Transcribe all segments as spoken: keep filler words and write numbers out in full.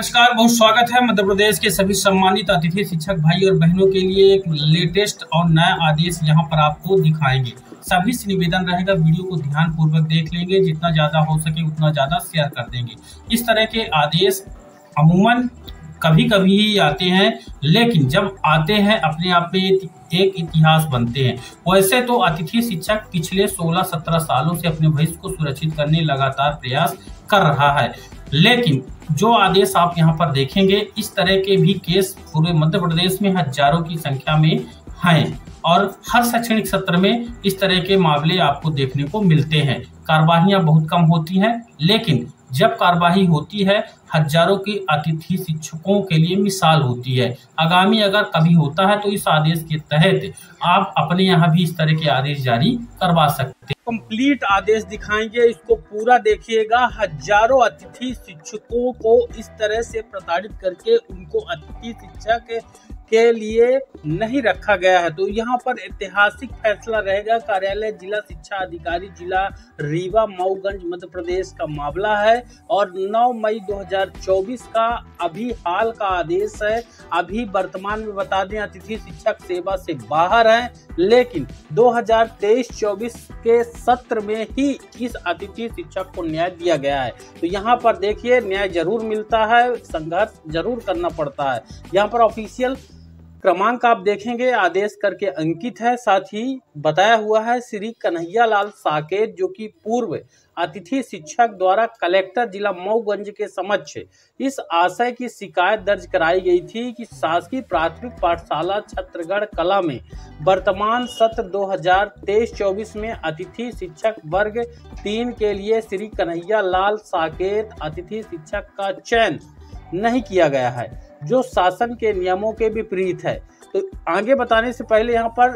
नमस्कार, बहुत स्वागत है। मध्य प्रदेश के सभी सम्मानित अतिथि शिक्षक भाई और बहनों के लिए एक लेटेस्ट और नया आदेश यहां पर आपको दिखाएंगे। सभी से निवेदन रहेगा, वीडियो को ध्यान पूर्वक देख लेंगे, जितना ज्यादा हो सके उतना ज्यादा शेयर कर देंगे। इस तरह के आदेश अमूमन कभी कभी ही आते हैं, लेकिन जब आते हैं अपने आप में एक इतिहास बनते हैं। वैसे तो अतिथि शिक्षक पिछले सोलह सत्रह सालों से अपने भविष्य को सुरक्षित करने लगातार प्रयास कर रहा है, लेकिन जो आदेश आप यहां पर देखेंगे, इस तरह के भी केस पूरे मध्य प्रदेश में हजारों की संख्या में हैं और हर शैक्षणिक सत्र में इस तरह के मामले आपको देखने को मिलते हैं। कार्यवाहियां बहुत कम होती हैं, लेकिन जब कार्यवाही होती है हजारों की अतिथि शिक्षकों के लिए मिसाल होती है। आगामी अगर कभी होता है तो इस आदेश के तहत आप अपने यहाँ भी इस तरह के आदेश जारी करवा सकते हैं। कंप्लीट आदेश दिखाएंगे, इसको पूरा देखिएगा। हजारों अतिथि शिक्षकों को इस तरह से प्रताड़ित करके उनको अतिथि शिक्षक के लिए नहीं रखा गया है, तो यहाँ पर ऐतिहासिक फैसला रहेगा। कार्यालय जिला शिक्षा अधिकारी जिला रीवा मऊगंज मध्य प्रदेश का मामला है और नौ मई दो हज़ार चौबीस का अभी हाल का आदेश है। अभी वर्तमान में बता दें अतिथि शिक्षक सेवा से बाहर हैं, लेकिन दो हज़ार तेईस चौबीस के सत्र में ही इस अतिथि शिक्षक को न्याय दिया गया है। तो यहाँ पर देखिए, न्याय जरूर मिलता है, संघर्ष जरूर करना पड़ता है। यहाँ पर ऑफिशियल क्रमांक आप देखेंगे, आदेश करके अंकित है, साथ ही बताया हुआ है श्री कन्हैया लाल साकेत, जो कि पूर्व अतिथि शिक्षक द्वारा कलेक्टर जिला मऊगंज के समक्ष इस आशय की शिकायत दर्ज कराई गई थी कि शासकीय प्राथमिक पाठशाला छत्रगढ़ कला में वर्तमान सत्र दो हज़ार तेईस चौबीस में अतिथि शिक्षक वर्ग तीन के लिए श्री कन्हैया लाल साकेत अतिथि शिक्षक का चयन नहीं किया गया है, जो शासन के नियमों के विपरीत है। तो आगे बताने से पहले यहाँ पर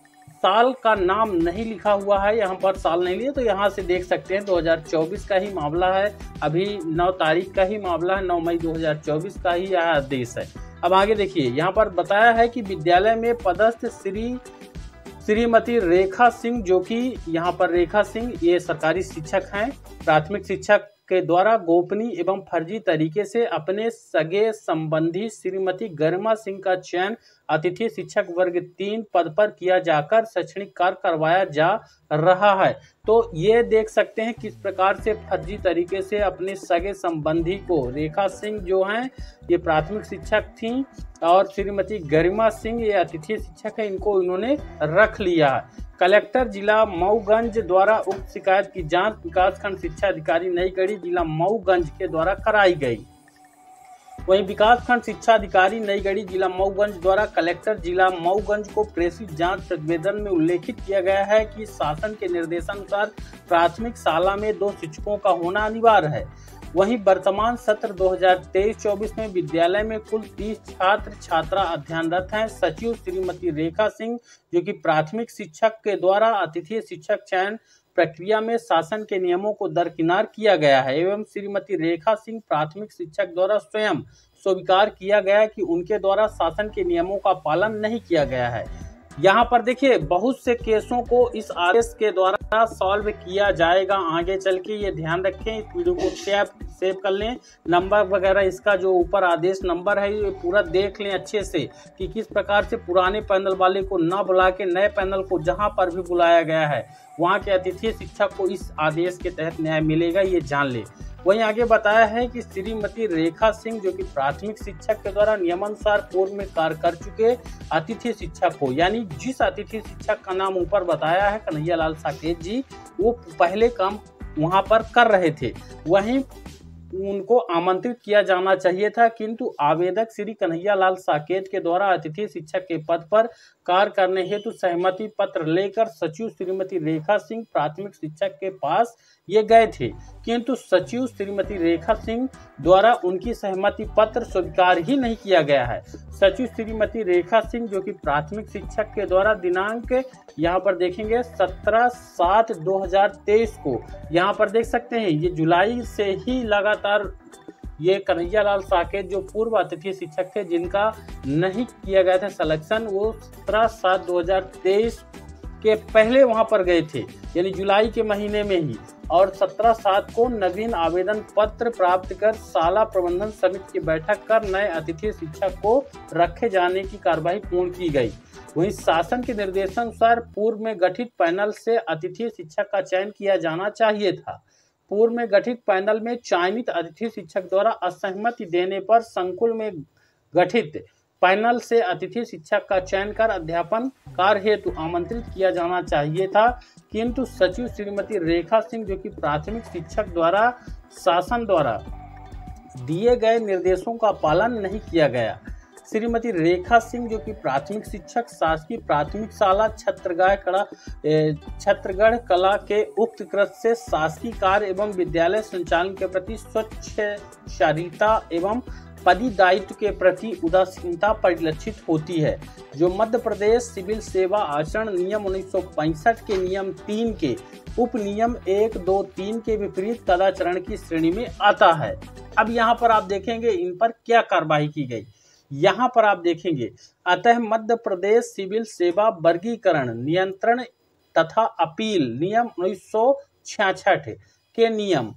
साल का नाम नहीं लिखा हुआ है, यहाँ पर साल नहीं लिया, तो यहाँ से देख सकते हैं दो हज़ार चौबीस का ही मामला है। अभी नौ तारीख का ही मामला है, नौ मई दो हज़ार चौबीस का ही यह आदेश है। अब आगे देखिए, यहाँ पर बताया है कि विद्यालय में पदस्थ श्री श्रीमती रेखा सिंह, जो कि यहाँ पर रेखा सिंह ये सरकारी शिक्षक हैं, प्राथमिक शिक्षक के द्वारा गोपनीय एवं फर्जी तरीके से अपने सगे संबंधी श्रीमती गरिमा सिंह का चयन अतिथि शिक्षक वर्ग तीन पद पर किया जाकर शैक्षणिक कार्य करवाया जा रहा है। तो ये देख सकते हैं किस प्रकार से फर्जी तरीके से अपने सगे संबंधी को, रेखा सिंह जो हैं ये प्राथमिक शिक्षक थीं और श्रीमती गरिमा सिंह ये अतिथि शिक्षक है, इनको इन्होंने रख लिया है। कलेक्टर जिला मऊगंज द्वारा उक्त शिकायत की जांच विकासखंड शिक्षा अधिकारी नईगढ़ी जिला मऊगंज के द्वारा कराई गई। वहीं विकासखंड शिक्षा अधिकारी नईगढ़ी जिला मऊगंज द्वारा कलेक्टर जिला मऊगंज को प्रेषित जांच प्रतिवेदन में उल्लेखित किया गया है कि शासन के निर्देशानुसार प्राथमिक शाला में दो शिक्षकों का होना अनिवार्य है। वहीं वर्तमान सत्र दो हज़ार तेईस चौबीस में विद्यालय में कुल तीस छात्र छात्रा अध्ययनरत हैं। सचिव श्रीमती रेखा सिंह, जो कि प्राथमिक शिक्षक के द्वारा अतिथि शिक्षक चयन प्रक्रिया में शासन के नियमों को दरकिनार किया गया है एवं श्रीमती रेखा सिंह प्राथमिक शिक्षक द्वारा स्वयं स्वीकार किया गया है कि उनके द्वारा शासन के नियमों का पालन नहीं किया गया है। यहाँ पर देखिए, बहुत से केसों को इस आदेश के द्वारा सॉल्व किया जाएगा आगे चल के, ये ध्यान रखें। इस वीडियो को सेव सेव कर लें, नंबर वगैरह इसका जो ऊपर आदेश नंबर है ये पूरा देख लें अच्छे से कि किस प्रकार से पुराने पैनल वाले को ना बुला के नए पैनल को जहां पर भी बुलाया गया है वहां के अतिथि शिक्षक को इस आदेश के तहत न्याय मिलेगा, ये जान ले। वहीं आगे बताया है कि श्रीमती रेखा सिंह, जो कि प्राथमिक शिक्षक के द्वारा नियमानुसार पूर्व में कार्य कर चुके अतिथि शिक्षक को, यानी जिस अतिथि शिक्षक का नाम ऊपर बताया है कन्हैया लाल साकेत जी, वो पहले काम वहां पर कर रहे थे, वहीं उनको आमंत्रित किया जाना चाहिए था, किंतु आवेदक श्री कन्हैया लाल साकेत के द्वारा अतिथि शिक्षक के पद पर कार्य करने हेतु सहमति पत्र लेकर सचिव श्रीमती रेखा सिंह प्राथमिक शिक्षक के पास ये गए थे, किंतु सचिव श्रीमती रेखा सिंह द्वारा उनकी सहमति पत्र स्वीकार ही नहीं किया गया है। सचिव श्रीमती रेखा सिंह, जो कि प्राथमिक शिक्षक के द्वारा दिनांक यहाँ पर देखेंगे सत्रह सात दो हज़ार तेईस को, यहाँ पर देख सकते हैं ये जुलाई से ही लगातार ये कन्हैया लाल साकेत जो पूर्व अतिथि शिक्षक थे जिनका नहीं किया गया था सिलेक्शन, वो सत्रह सात दो हज़ार तेईस के पहले वहां पर गए थे, यानी जुलाई के महीने में ही, और सत्रह सात को नवीन आवेदन पत्र प्राप्त कर शाला प्रबंधन समिति की बैठक कर नए अतिथि शिक्षक को रखे जाने की कार्यवाही पूर्ण की गई। वहीं शासन के निर्देशानुसार पूर्व में गठित पैनल से अतिथि शिक्षक का चयन किया जाना चाहिए था। पूर्व में गठित पैनल में चयनित अतिथि शिक्षक द्वारा असहमति देने पर संकुल में गठित पैनल से अतिथि शिक्षक का चयन कर अध्यापन कार्य हेतु आमंत्रित किया जाना चाहिए था, किंतु सचिव श्रीमती रेखा सिंह, जो कि प्राथमिक शिक्षक द्वारा शासन द्वारा दिए गए निर्देशों का पालन नहीं किया गया। श्रीमती रेखा सिंह, जो कि प्राथमिक शिक्षक शासकीय प्राथमिक शाला छत्रगढ़ कला छत्रगढ़ कला के उक्त कृत से शासकीय कार्य एवं विद्यालय संचालन के प्रति स्वच्छाचारिता एवं पदी दायित्व के प्रति उदासीनता परिलक्षित होती है, जो मध्य प्रदेश सिविल सेवा आचरण नियम उन्नीस सौ पैंसठ के नियम तीन के उप नियम एक दो तीन के विपरीत कदाचरण की श्रेणी में आता है। अब यहाँ पर आप देखेंगे इन पर क्या कार्रवाई की गई। यहाँ पर आप देखेंगे, अतः मध्य प्रदेश सिविल सेवा वर्गीकरण नियंत्रण तथा अपील नियम उन्नीस सौ छियासठ के नियम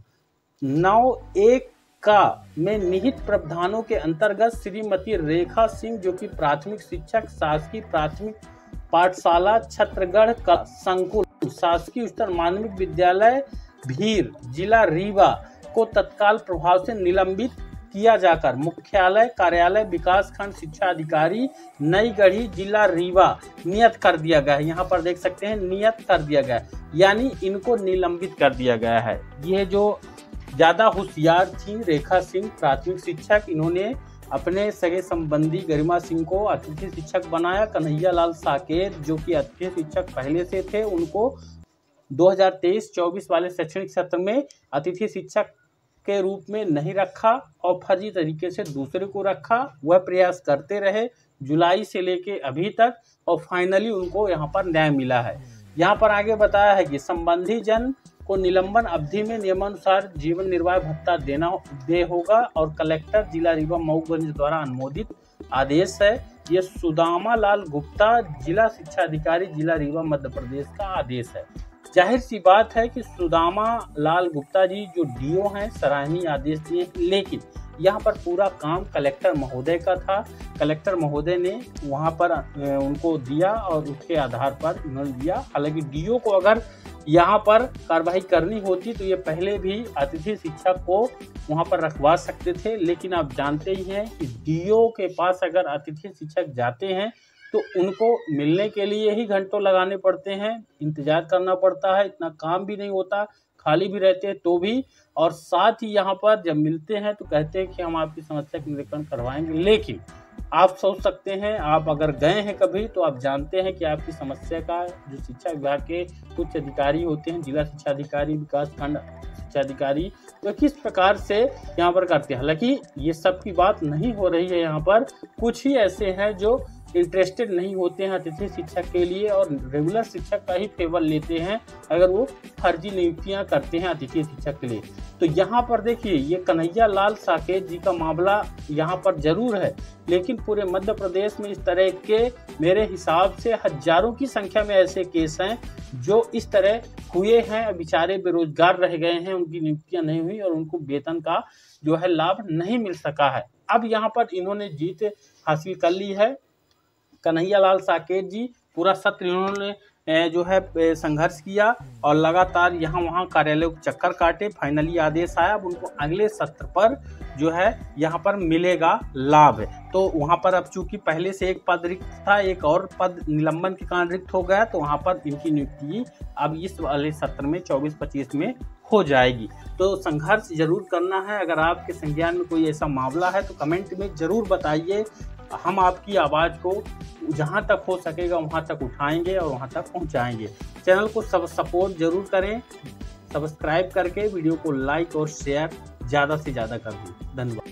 नौ एक का में निहित प्रावधानों के अंतर्गत श्रीमती रेखा सिंह, जो कि प्राथमिक शिक्षक शासकीय प्राथमिक पाठशाला छत्रगढ़ संकुल शासकीय उच्चतर माध्यमिक विद्यालय भीर जिला रीवा को तत्काल प्रभाव से निलंबित किया जाकर मुख्यालय कार्यालय विकास खंड शिक्षा अधिकारी नई गढ़ी जिला रीवा नियत कर दिया गया है। यहाँ पर देख सकते हैं नियत कर दिया गया है, यानी इनको निलंबित कर दिया गया है। ये जो ज्यादा होशियार थी रेखा सिंह प्राथमिक शिक्षक, इन्होंने अपने सगे संबंधी गरिमा सिंह को अतिथि शिक्षक बनाया। कन्हैया लाल साकेत, जो कि अतिथि शिक्षक पहले से थे, उनको दो हज़ार तेईस चौबीस वाले शैक्षणिक सत्र में अतिथि शिक्षक के रूप में नहीं रखा और फर्जी तरीके से दूसरे को रखा। वह प्रयास करते रहे जुलाई से लेके अभी तक, और फाइनली उनको यहाँ पर न्याय मिला है। यहाँ पर आगे बताया है कि संबंधी जन को निलंबन अवधि में नियमानुसार जीवन निर्वाह भत्ता देना दे होगा, और कलेक्टर जिला रीवा मऊगंज द्वारा अनुमोदित आदेश है। ये सुदामा लाल गुप्ता जिला शिक्षा अधिकारी जिला रीवा मध्य प्रदेश का आदेश है। जाहिर सी बात है कि सुदामा लाल गुप्ता जी जो डीओ हैं सराहनीय आदेश दिए, लेकिन यहाँ पर पूरा काम कलेक्टर महोदय का था। कलेक्टर महोदय ने वहाँ पर उनको दिया और उसके आधार पर उन्होंने दिया। हालांकि डीओ को अगर यहाँ पर कार्रवाई करनी होती तो ये पहले भी अतिथि शिक्षक को वहाँ पर रखवा सकते थे, लेकिन आप जानते ही हैं कि डीओ के पास अगर अतिथि शिक्षक जाते हैं तो उनको मिलने के लिए ही घंटों लगाने पड़ते हैं, इंतजार करना पड़ता है, इतना काम भी नहीं होता, खाली भी रहते हैं तो भी। और साथ ही यहाँ पर जब मिलते हैं तो कहते हैं कि हम आपकी समस्या का निराकरण करवाएंगे, लेकिन आप सोच सकते हैं, आप अगर गए हैं कभी तो आप जानते हैं कि आपकी समस्या का जो शिक्षा विभाग के कुछ अधिकारी होते हैं, जिला शिक्षा अधिकारी विकास खंड शिक्षा अधिकारी, तो किस प्रकार से यहाँ पर करते हैं। हालांकि ये सब की बात नहीं हो रही है, यहाँ पर कुछ ही ऐसे हैं जो इंटरेस्टेड नहीं होते हैं अतिथि शिक्षक के लिए और रेगुलर शिक्षक का ही फेवर लेते हैं अगर वो फर्जी नियुक्तियां करते हैं अतिथि शिक्षक के लिए। तो यहाँ पर देखिए, ये कन्हैया लाल साकेत जी का मामला यहाँ पर जरूर है, लेकिन पूरे मध्य प्रदेश में इस तरह के मेरे हिसाब से हजारों की संख्या में ऐसे केस हैं जो इस तरह हुए हैं। बेचारे बेरोजगार रह गए हैं, उनकी नियुक्तियां नहीं हुई और उनको वेतन का जो है लाभ नहीं मिल सका है। अब यहाँ पर इन्होंने जीत हासिल कर ली है। कन्हैया लाल साकेत जी पूरा सत्र इन्होंने जो है संघर्ष किया और लगातार यहाँ वहाँ कार्यालय को चक्कर काटे। फाइनली आदेश आया, अब उनको अगले सत्र पर जो है यहाँ पर मिलेगा लाभ। तो वहाँ पर अब चूंकि पहले से एक पद रिक्त था, एक और पद निलंबन के कारण रिक्त हो गया, तो वहाँ पर इनकी नियुक्ति अब इस वाले सत्र में चौबीस पच्चीस में हो जाएगी। तो संघर्ष जरूर करना है। अगर आपके संज्ञान में कोई ऐसा मामला है तो कमेंट में जरूर बताइए, हम आपकी आवाज़ को जहां तक हो सकेगा वहां तक उठाएंगे और वहां तक पहुंचाएंगे। चैनल को सब सपोर्ट जरूर करें, सब्सक्राइब करके वीडियो को लाइक और शेयर ज़्यादा से ज़्यादा कर दें। धन्यवाद।